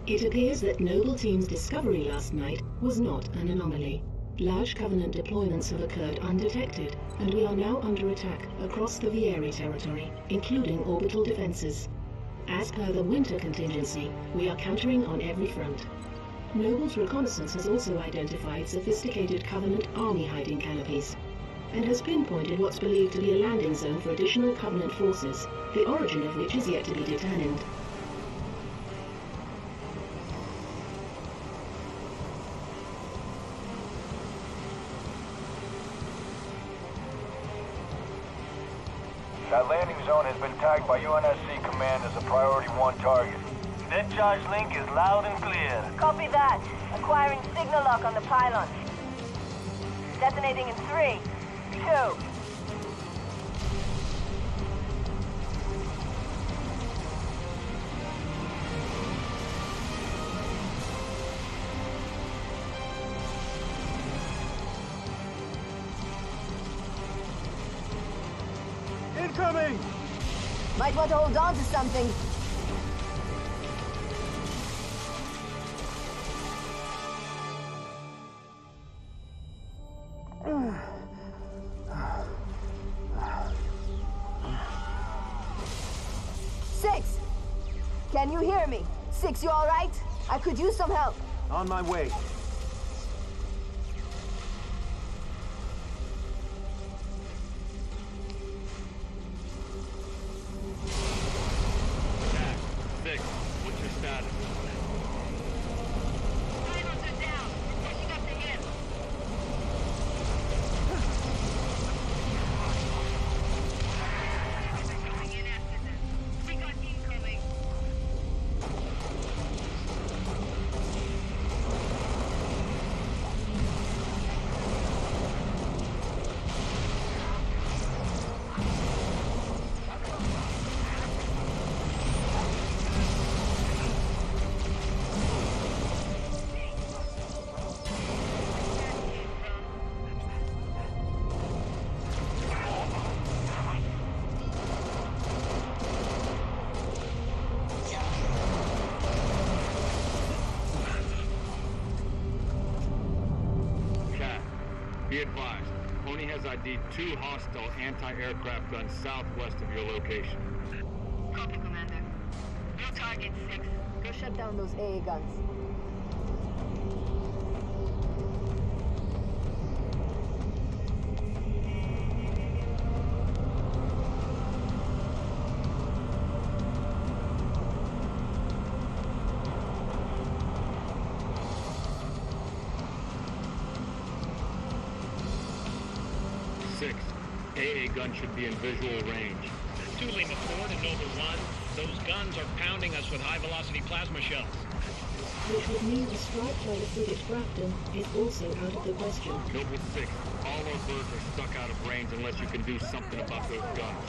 It appears that Noble Team's discovery last night was not an anomaly. Large Covenant deployments have occurred undetected, and we are now under attack across the Vieri territory, including orbital defenses. As per the winter contingency, we are countering on every front. Noble's reconnaissance has also identified sophisticated Covenant army hiding canopies, and has pinpointed what's believed to be a landing zone for additional Covenant forces, the origin of which is yet to be determined. That landing zone has been tagged by UNSC Command as a Priority 1 target. That charge link is loud and clear. Copy that. Acquiring signal lock on the pylon. Detonating in 3, 2. Incoming! Might want to hold on to something. Six! Can you hear me? Six, you all right? I could use some help. On my way. Six, what's your status? Silos are down. We're pushing up the hill. Going in after them. We got incoming. Be advised, Pony has ID'd 2 hostile anti-aircraft guns southwest of your location. Copy, Commander. New target 6. Go shut down those AA guns. Six, AA gun should be in visual range. 2 Lima 4 to Noble 1. Those guns are pounding us with high-velocity plasma shells. Which would mean a strike by the frigate Grafton is also out of the question. Noble 6, all our birds are stuck out of range unless you can do something about those guns.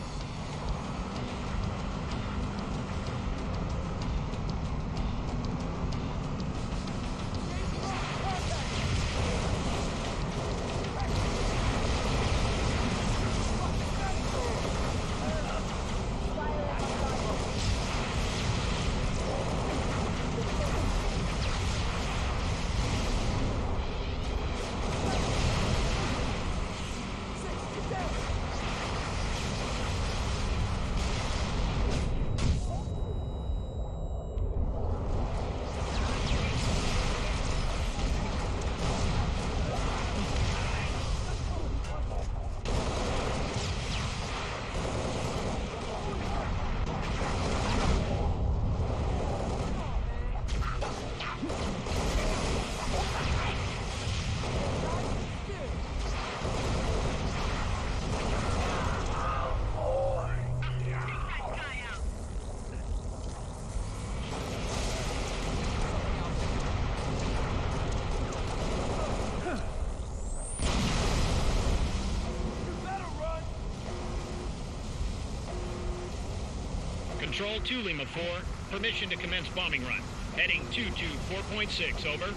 Control 2 Lima 4. Permission to commence bombing run. Heading 224.6, over.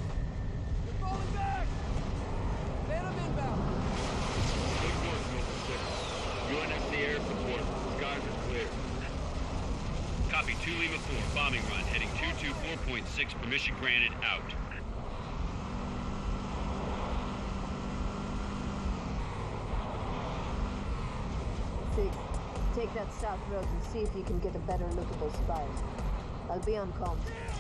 Good work, Noble 6. 4, bombing run, heading 224.6, permission granted, out. Take that south road and see if you can get a better look at those spires. I'll be on comm.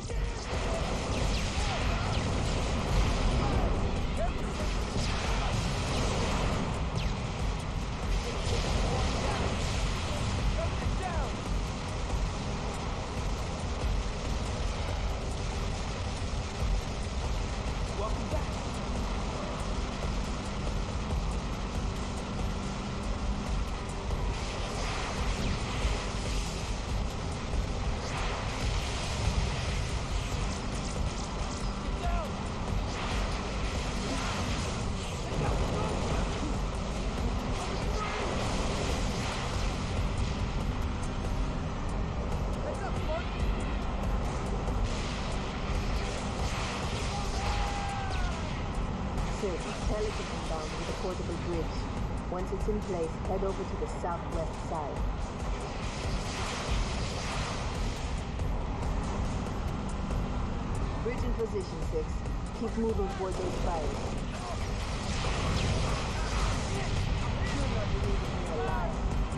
Telecom inbound with a portable bridge. Once it's in place, head over to the southwest side. Bridge in position, 6. Keep moving toward those fires. You're not leaving me alive.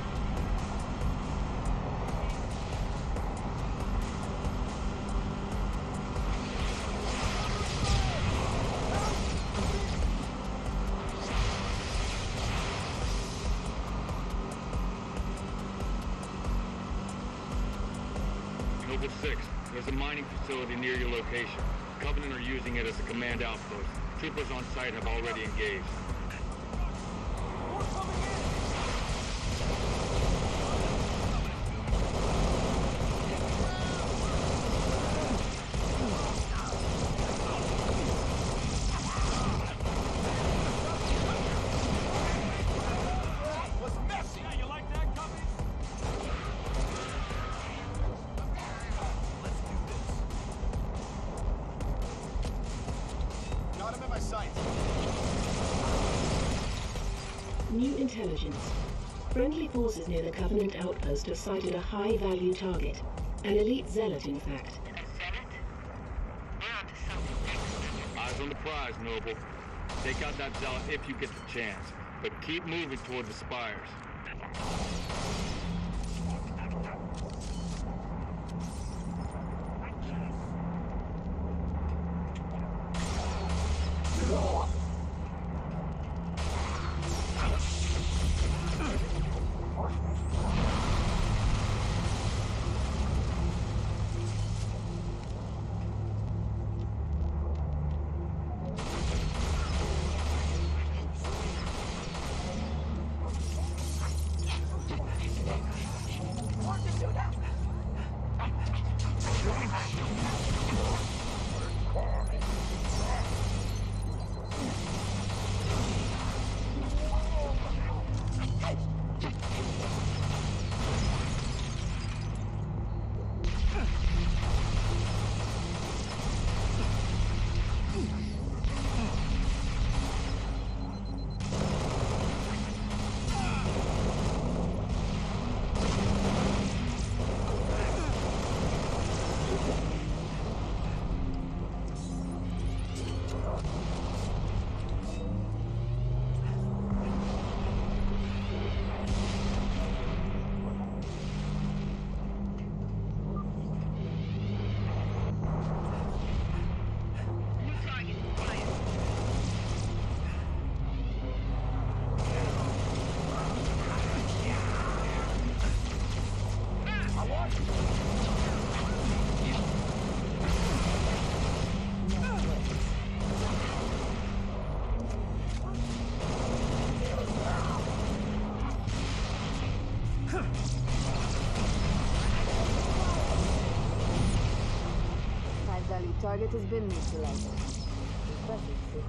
Noble 6, there's a mining facility near your location. Covenant are using it as a command outpost. Troopers on site have already engaged. New intelligence. Friendly forces near the Covenant outpost have sighted a high-value target. An elite zealot, in fact. Zealot? We're onto something next. Eyes on the prize, Noble. Take out that zealot if you get the chance, but keep moving toward the spires. Target has been neutralized. Impressive, 6.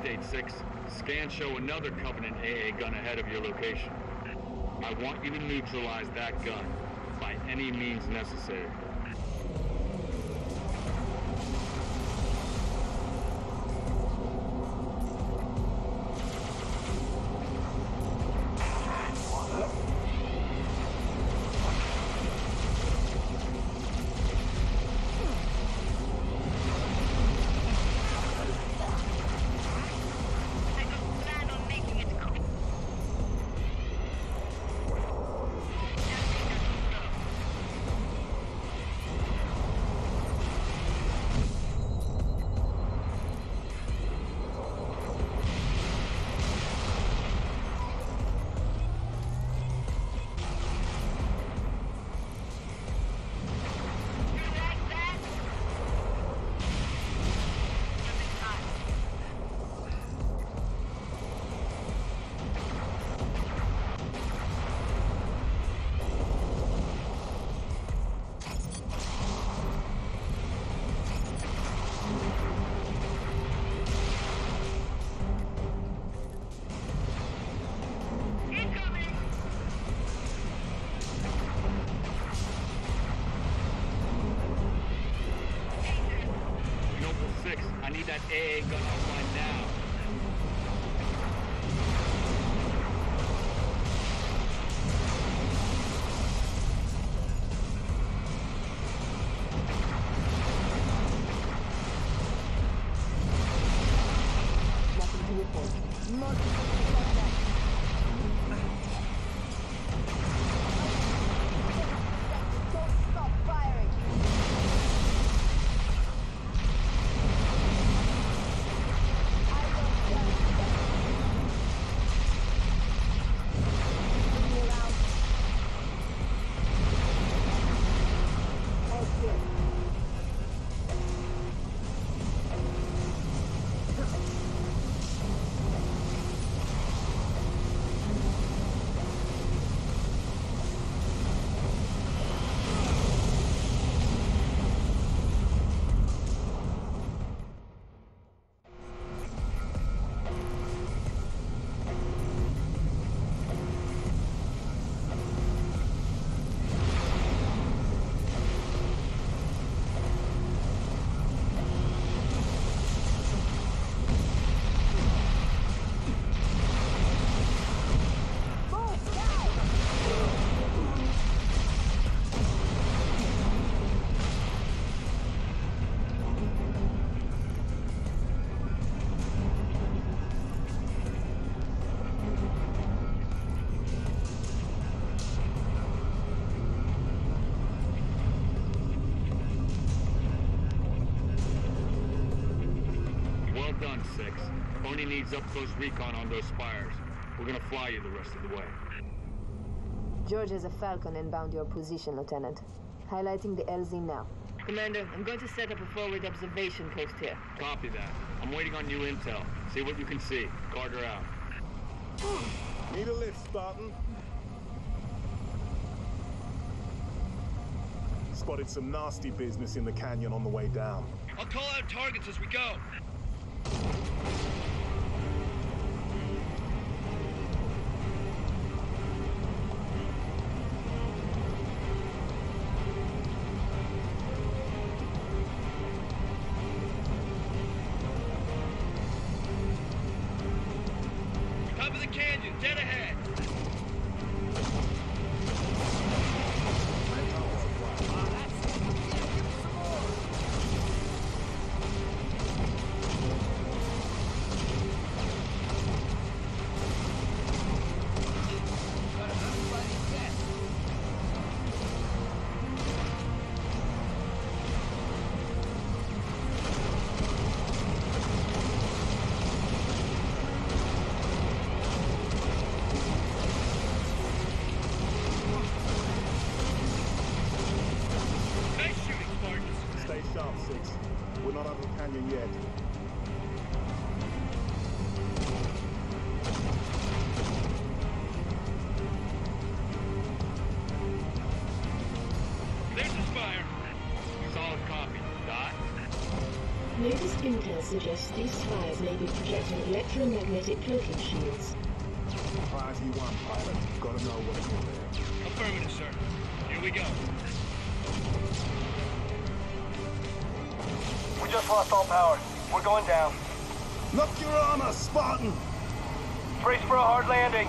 Update 6. Scans show another Covenant AA gun ahead of your location. I want you to neutralize that gun by any means necessary. That AA gun online now. Nothing to report. Don't stop firing. Done, 6. Only needs up close recon on those spires. We're gonna fly you the rest of the way. George has a Falcon inbound your position, Lieutenant. Highlighting the LZ now. Commander, I'm going to set up a forward observation post here. Copy that. I'm waiting on new intel. See what you can see. Carter out. Need a lift, Spartan? Spotted some nasty business in the canyon on the way down. I'll call out targets as we go. Top of the canyon, dead ahead. suggests these spires may be projecting electromagnetic cloaking shields. Priority 1, pilot. Gotta know what's in there. Affirmative, sir. Here we go. We just lost all power. We're going down. Knock your armor, Spartan! Brace for a hard landing.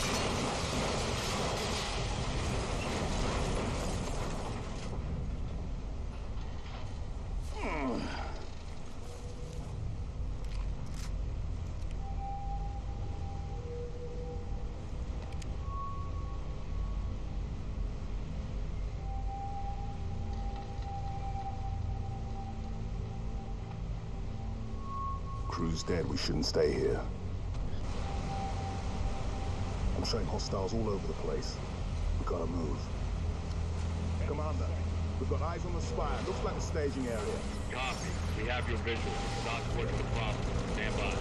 Crew's dead. We shouldn't stay here. I'm showing hostiles all over the place. We gotta move. Commander, we've got eyes on the spire. Looks like a staging area. Copy. We have your visual. Southward of the problem. Stand by.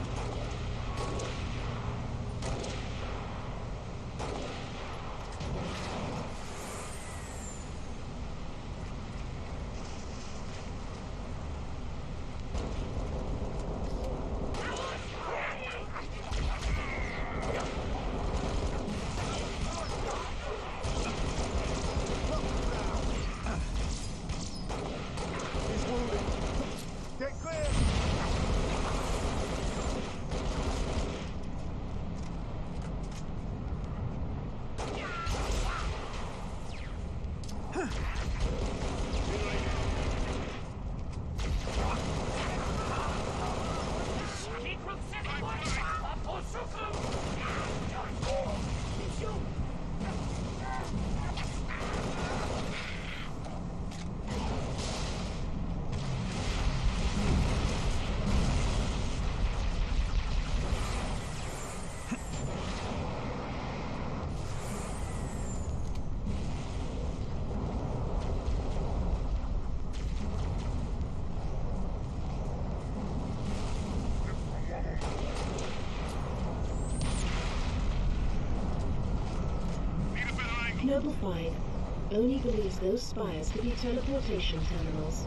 Noble 5 only believes those spires to be teleportation terminals.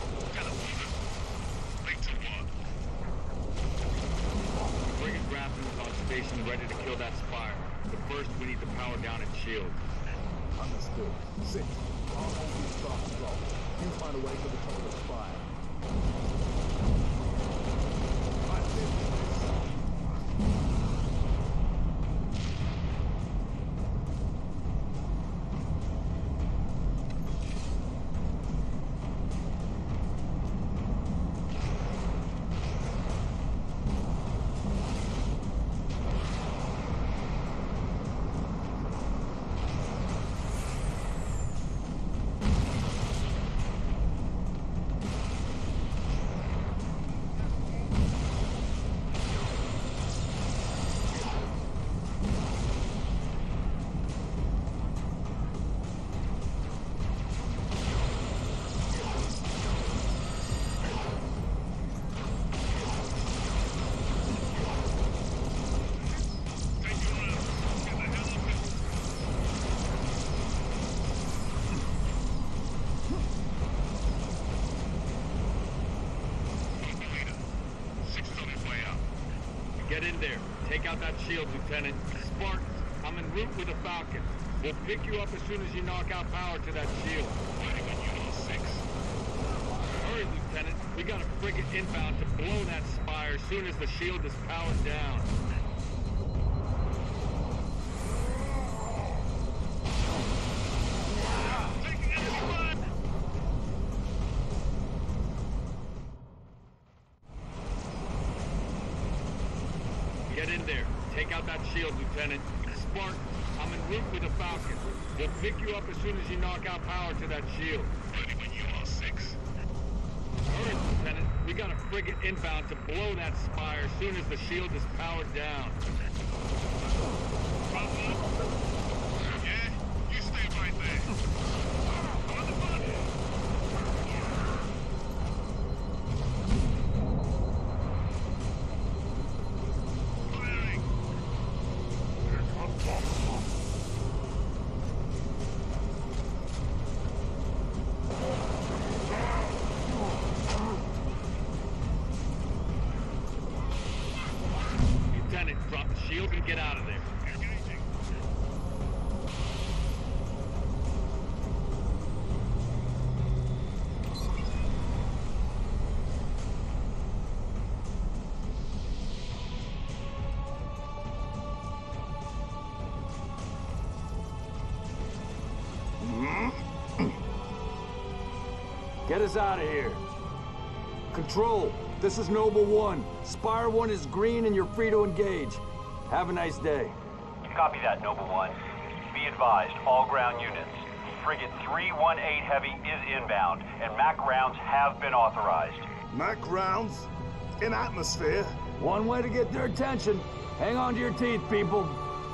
Frigate Grafton is on station ready to kill that spire. But first, we need to power down its shield. Understood. 6. I'll hold these starters off. You find a way to the top of the spire. Get in there. Take out that shield, Lieutenant. Spartans, I'm en route with a Falcon. We'll pick you up as soon as you knock out power to that shield. Waiting on you, all 6. Hurry, Lieutenant. We got a frigate inbound to blow that spire as soon as the shield is powered down. Get in there. Take out that shield, Lieutenant. Spartans, I'm en route with a Falcon. We'll pick you up as soon as you knock out power to that shield. Ready when you are, 6. Hurry, Lieutenant. We got a frigate inbound to blow that spire as soon as the shield is powered down. Yeah? You stay right there. On the button. Drop the shield and get out of there. Get us out of here. Control, this is Noble 1. Spire 1 is green and you're free to engage. Have a nice day. Copy that, Noble 1. Be advised, all ground units. Frigate 318 Heavy is inbound, and MAC rounds have been authorized. MAC rounds? In atmosphere? One way to get their attention. Hang on to your teeth, people.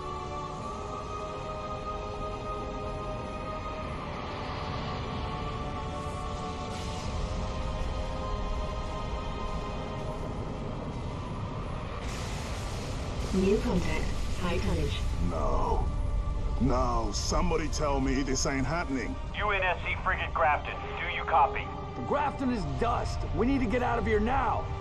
New contact. High tonnage. No. No, somebody tell me this ain't happening. UNSC Frigate Grafton, do you copy? The Grafton is dust. We need to get out of here now.